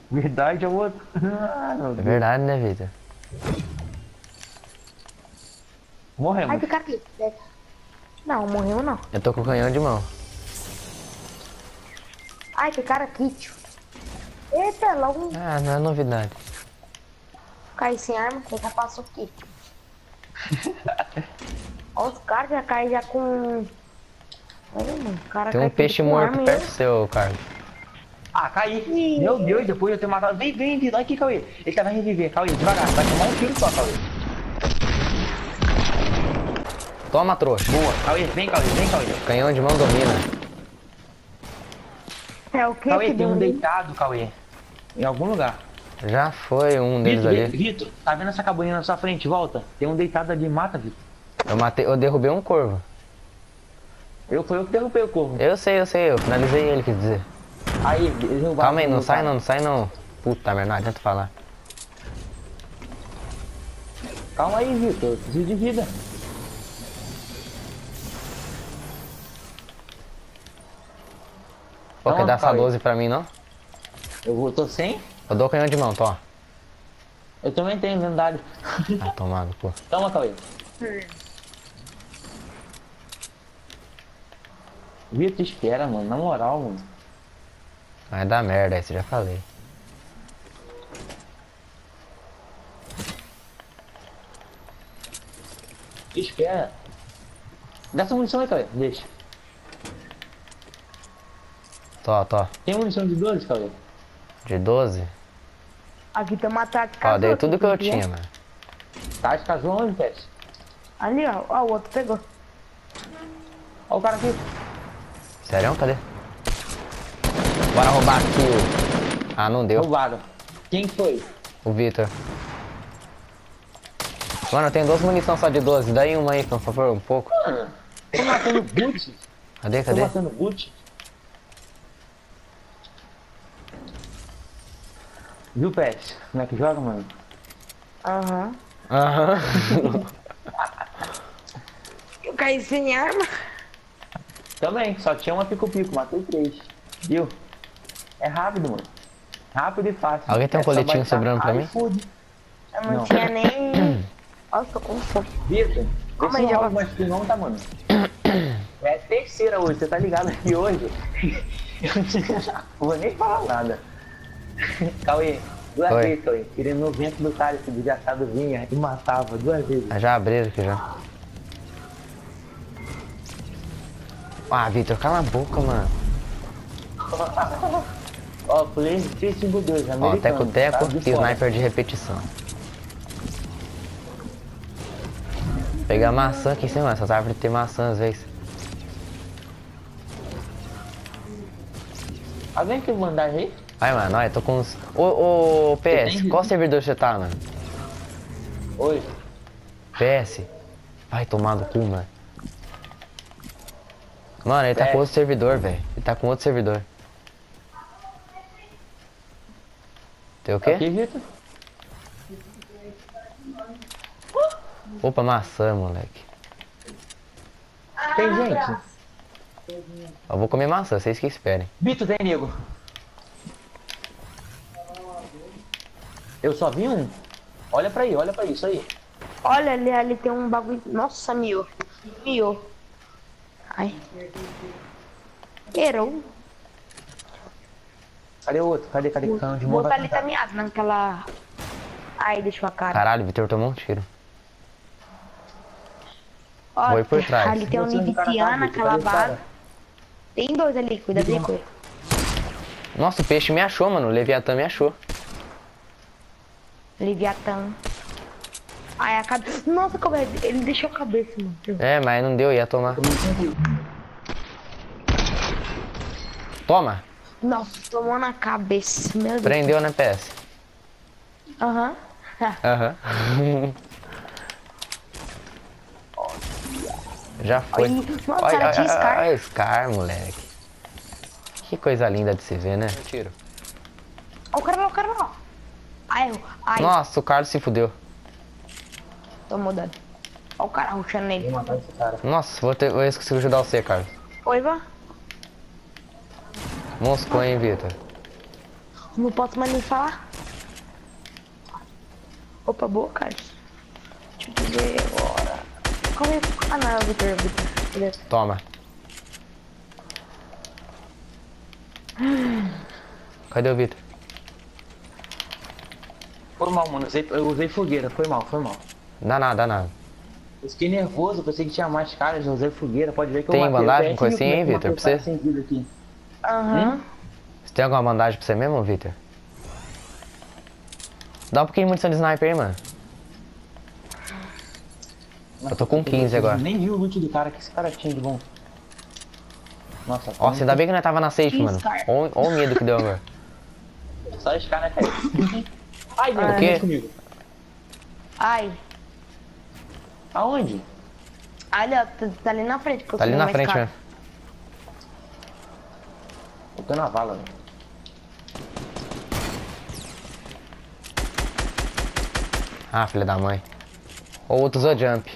Verdade é o outro. Ah, meu É Deus. verdade, né, Vitor? Ai, Morremos. do cara aqui. Não, morreu não. Eu tô com o canhão de mão. Ai, que cara aqui, tio. Eita, logo Ah, não é novidade. caí sem arma, ele já passou aqui. Olha os caras já caem já com... Olha, mano, o cara Tem um cai tudo peixe com morto arma e perto eu... seu, Carlos. Ah, caí. Ih. Meu Deus, depois de eu ter matado. Vem, vem, Vitor. Aqui, Cauê. Ele tava reviver. Cauê, devagar. Vai tomar um tiro só, Cauê. Toma, trouxa. Boa. Cauê, vem, Cauê, vem, Cauê. Canhão de mão domina. É o que Cauê, que tem deu um ali? deitado, Cauê. Em algum lugar. Já foi um deles Vitor, ali. Vitor, tá vendo essa cabaninha na sua frente? Volta. Tem um deitado ali. Mata, Vitor. Eu derrubei um corvo. Foi eu que derrubei o corvo. Eu sei, eu finalizei ele, quis dizer. Aí, eles derrubaram. Calma aí, não o sai cara. não, não sai não. Puta merda, não adianta falar. Calma aí, Vitor. Eu preciso de vida. Pô, quer Não, dar essa Cauê. 12 pra mim, não? Tô sem. Eu dou o canhão de mão, tó. Eu também tenho lendário. Ah, tomado, pô. Toma, Cauê. Vitor, espera, mano. Na moral, mano. Vai dar merda, esse eu já falei. Espera. Dá essa munição aí, Cauê. Deixa. Tó. Tem munição de 12, Cauê? De 12? Aqui tem uma tática. Ó, dei azul tudo aqui, que eu quer ver? tinha, mano. Tática azul onde, Pet? Ali, ó. Ó, o outro pegou. Ó o cara aqui. Sério? Cadê? Bora roubar aqui o... Ah, não deu. Roubaram. Quem foi? O Vitor. Mano, eu tenho 2 munição só de 12. Dá aí uma aí, por favor, um pouco. Mano, tô matando boot. Cadê? Tô matando boot. Viu, Pet? Como é que joga, mano? Aham. Aham. Eu caí sem arma. Também, só tinha uma pico-pico, matei 3. Viu? É rápido, mano. Rápido e fácil. Alguém tem um É só coletinho baixar sobrando pra mim? iFood. Eu não Não. tinha nem... Nossa, tô com fome. Vitor, Calma esse aí, já round vai. mais que não, tá, mano? É a terceira hoje, você tá ligado aqui hoje? Eu não vou nem falar nada. Cauê, duas Oi. vezes, Cauê. Tirei 90 do cara, esse desgraçado vinha e matava 2 vezes. Já abriram aqui já. Ah, Vitor, cala a boca, mano. Ó, play 352, Ó, americano. teco-teco tá? De e fora. sniper de repetição. Pegar maçã aqui em cima, essas árvores tem maçã às vezes. Alguém quer mandar aí? Ai, mano, olha, tô com uns... Ô, PS, tem qual vídeo? servidor você tá, mano? Oi. PS? Vai tomar no cu, mano. Mano, ele tá PS. com outro servidor, velho. Ele tá com outro servidor. Tem o quê? Aqui, Vitor. Opa, maçã, moleque. Tem gente. Eu vou comer maçã, vocês que esperem. Vitor, tem nego. Eu só vi um. Olha pra aí, isso aí. Olha, ali tem um bagulho... Nossa, miou. Miou. Ai. Queirou. Cadê o outro? Cadê? Cão de O mão outro vai ali tá cantar. miado naquela... Aí, deixou a cara. Caralho, o Vitor tomou um tiro. Ó, Vou ir por trás. ali tem um Você, cara, Nivitiana, tá, aquela cadê o cara? vaga. Tem 2 ali, cuida dele, cuida. Nossa, o peixe me achou, mano. O Leviatã me achou. Leviatã. Ai, a cabeça... Nossa, como é... ele deixou a cabeça, mano. É, mas não deu, ia tomar. Toma! Nossa, tomou na cabeça, meu Deus. Prendeu, né, PS? Aham. Aham. Já foi. Ai, nossa, ela tinha Scar. Olha Scar, moleque. Que coisa linda de se ver, né? Tiro. Ó, o cara lá. Ai, ai, Nossa, o Carlos se fudeu. tomou dano. Ó o cara rushando nele. Vou matar esse cara. Nossa, vou esquecer de ajudar você, Carlos. Oi, Vá. Moscou, hein, Vitor? Não posso mais nem falar. Opa, boa, Carlos. Deixa eu ver agora. Calma aí. Ah, não, Vitor. Beleza. Toma. Cadê o Vitor? Foi mal, mano. Eu usei fogueira. Foi mal. Dá nada. Eu fiquei nervoso, pensei que tinha mais caras, eu usei fogueira, pode ver que Tem eu matei. bandagem, Eu coisinha, hein, Vitor, pra você? sem vida aqui. Aham. Você tem alguma bandagem pra você mesmo, Vitor? Dá um pouquinho de munição de sniper aí, mano. Eu tô com 15 agora. Nem vi o loot do cara, que esse cara tinha de bom. Nossa, Nossa, ainda bem que nós tava na safe, mano. Olha o medo que deu agora. Só esse cara, né, cara? Ai, meu, O quê? comigo. Ai. Aonde? Ali, ó, tá ali na frente. Tá ali na frente, né? Eu tô na vala, velho. Ah, filha da mãe. O outro usou jump.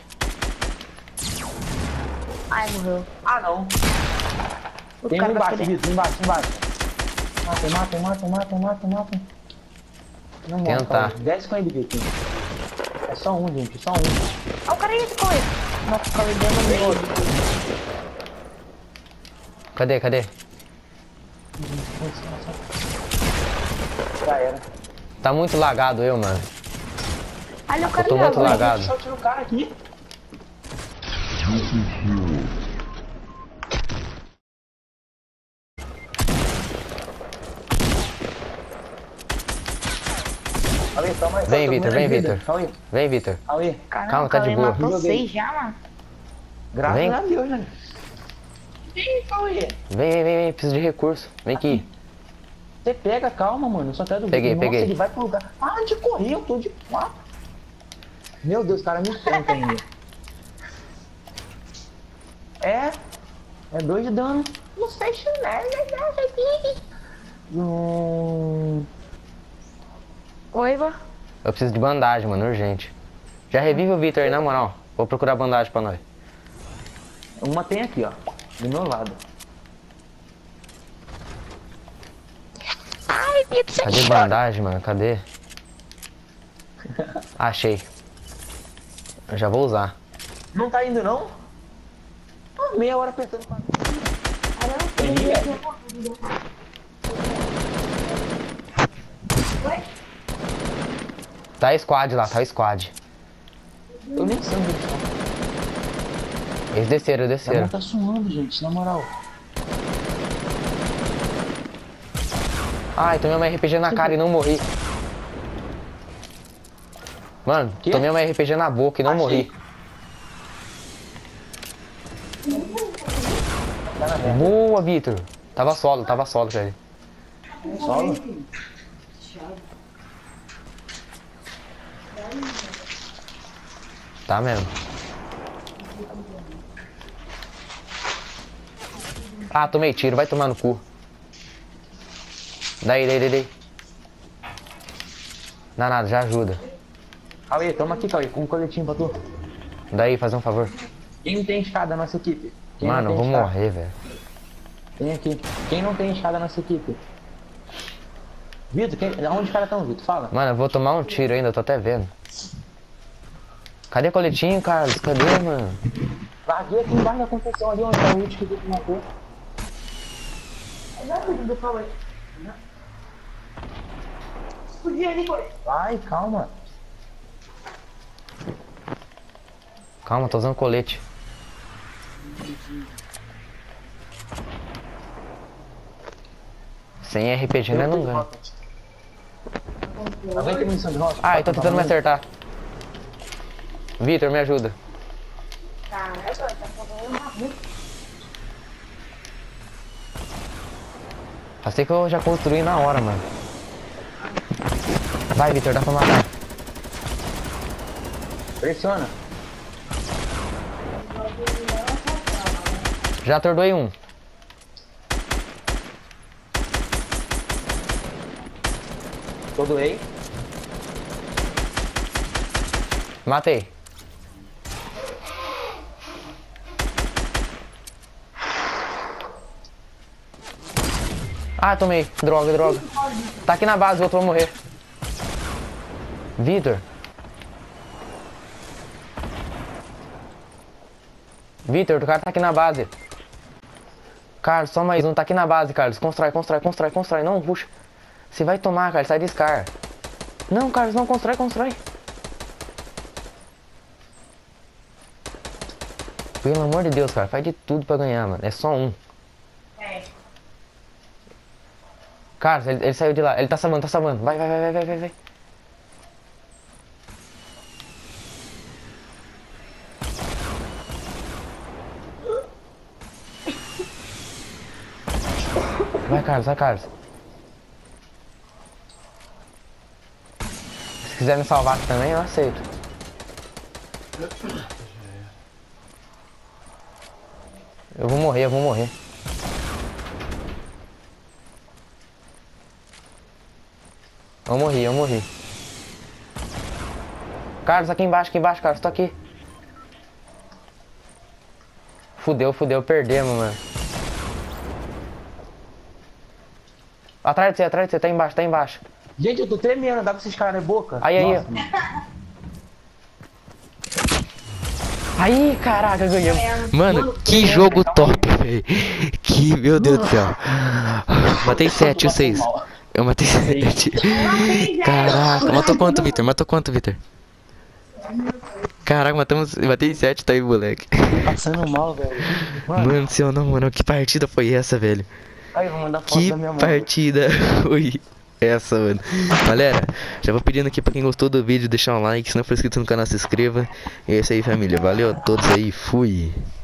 Ai, morreu. Ah, não. O Tem um cara vai embaixo, querer- Vitor, embaixo. Mata. Não morre, Tentar. cara. Desce com ele, Vitor. É só um, gente, só um. Ah, o cara aí, corre. Nossa, o cara deu no meio. Cadê? Já era. Tá muito lagado eu, mano. Ali, o cara Eu tô ali, muito ó. lagado. Deixa eu tirar o cara aqui. Cauê, toma aí, Vem, toma Vitor, aí, vem, vida. Vitor. Cauê, Vem, Vitor. Cauê. Caramba, Calma, tá de ele boa. matou Joguei. 6 já, mano. Graças Vem. a Deus, né? Vem, Cauê. Vem, preciso de recurso. Vem aqui. Você pega, calma, mano. Eu só quero... Peguei, Nossa, peguei. ele vai pro lugar. Para de correr, eu tô de 4. Meu Deus, o cara me tanca ainda. É 2 de dano. Não fecha nada, Oi, Iva. Eu preciso de bandagem, mano, urgente. Já revive o Vitor aí, na moral. Vou procurar bandagem pra nós. Uma tem aqui, ó. Do meu lado. Ai, Vitor, Cadê bandagem, mano? Cadê? Achei. Eu já vou usar. Não tá indo, não? Ah, meia hora apertando pra... Tá squad lá, tá squad. Eu nem sei onde eles estão. Eles desceram, Minha desceram. mão tá suando, gente, na moral. Ai, tomei uma RPG na cara e não morri. Mano, Quê? tomei uma RPG na boca e não Achei. morri. Tá na merda. Boa, Vitor. Tava solo, velho. Solo? Tá mesmo. Ah, tomei tiro, vai tomar no cu. Daí. Dá nada, já ajuda. Cauê, toma aqui, Cauê, com um coletinho pra tu. Daí, fazer um favor. Quem não tem escada na nossa equipe? Quem Mano, não eu tem vou escada? morrer, velho. Tem aqui. Quem não tem escada na nossa equipe? Vitor, onde os caras estão, Vitor? Fala. Mano, eu vou tomar um tiro ainda, eu tô até vendo. Cadê coletinho, Carlos? Cadê, mano? Larguei aqui embaixo da construção ali onde tá o ult que o Vitor matou. Vai, calma. Calma, tô usando colete. Sem RPG, né? Não ganha. Alguém tem munição de rocha? Ai, tô tentando me acertar. Vitor, me ajuda. Passei que eu já construí na hora, mano. Vai, Vitor, dá pra matar. Pressiona. Já atordoei um. Todo ei. Matei. Ah, tomei. Droga, droga. Tá aqui na base, o outro vai morrer. Vitor. Vitor, o cara tá aqui na base. Carlos, só mais um. Tá aqui na base, Carlos. Constrói, constrói, constrói, constrói. Não, puxa. Você vai tomar, Carlos. Sai de Scar. Não, Carlos, não. Constrói, constrói. Pelo amor de Deus, cara. Faz de tudo pra ganhar, mano. É só um. Carlos, ele saiu de lá. Ele tá salvando, tá salvando. Vai, vai, vai, vai, vai, vai, vai. Vai, Carlos, vai, Carlos. Se quiser me salvar aqui também, eu aceito. Eu vou morrer, eu vou morrer. Eu morri, eu morri. Carlos, aqui embaixo, Carlos, tô aqui. Fudeu, fudeu, perdemos, mano. Atrás de você, tá embaixo, tá embaixo. Gente, eu tô tremendo, dá pra vocês calarem a boca? Aí, aí. Nossa, mano. Aí, caraca, ganhamos. Mano, que jogo top, velho. Que, meu Deus do céu. Matei 7 ou 6. Eu matei 7. Caraca, matou quanto, Vitor? Matou quanto, Vitor? Caraca, matei 7, tá aí, moleque. Passando mal, velho. Mano, seu não, mano, que partida foi essa, velho? Aí, eu vou mandar foto Que da minha mãe. partida foi essa, mano? Galera, já vou pedindo aqui pra quem gostou do vídeo deixar um like, se não for inscrito no canal se inscreva. E é isso aí, família, valeu a todos aí, fui.